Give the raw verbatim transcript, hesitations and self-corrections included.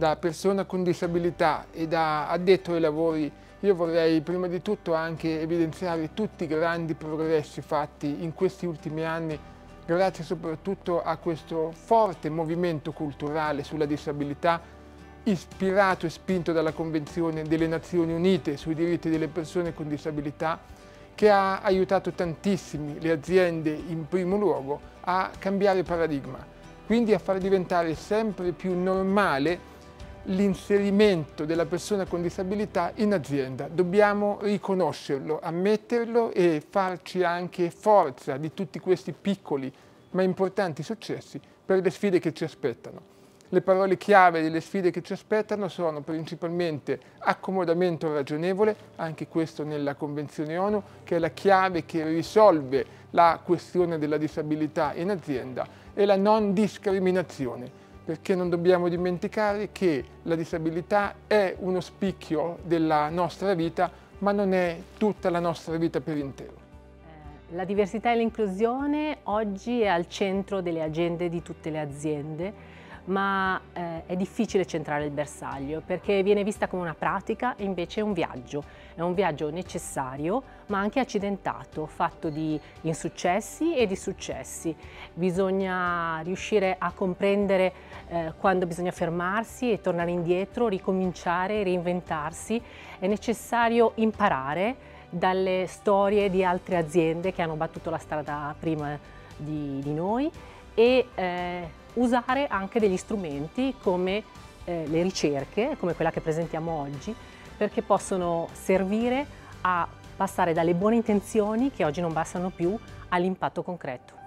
Da persona con disabilità e da addetto ai lavori, io vorrei prima di tutto anche evidenziare tutti i grandi progressi fatti in questi ultimi anni, grazie soprattutto a questo forte movimento culturale sulla disabilità, ispirato e spinto dalla Convenzione delle Nazioni Unite sui diritti delle persone con disabilità, che ha aiutato tantissimi le aziende in primo luogo a cambiare paradigma, quindi a far diventare sempre più normale l'inserimento della persona con disabilità in azienda. Dobbiamo riconoscerlo, ammetterlo e farci anche forza di tutti questi piccoli ma importanti successi per le sfide che ci aspettano. Le parole chiave delle sfide che ci aspettano sono principalmente accomodamento ragionevole, anche questo nella Convenzione ONU, che è la chiave che risolve la questione della disabilità in azienda, e la non discriminazione, perché non dobbiamo dimenticare che la disabilità è uno spicchio della nostra vita, ma non è tutta la nostra vita per intero. La diversità e l'inclusione oggi è al centro delle agende di tutte le aziende, ma eh, è difficile centrare il bersaglio perché viene vista come una pratica e invece è un viaggio. È un viaggio necessario ma anche accidentato, fatto di insuccessi e di successi. Bisogna riuscire a comprendere eh, quando bisogna fermarsi e tornare indietro, ricominciare, reinventarsi. È necessario imparare dalle storie di altre aziende che hanno battuto la strada prima di, di noi e eh, usare anche degli strumenti come eh, le ricerche, come quella che presentiamo oggi, perché possono servire a passare dalle buone intenzioni, che oggi non bastano più, all'impatto concreto.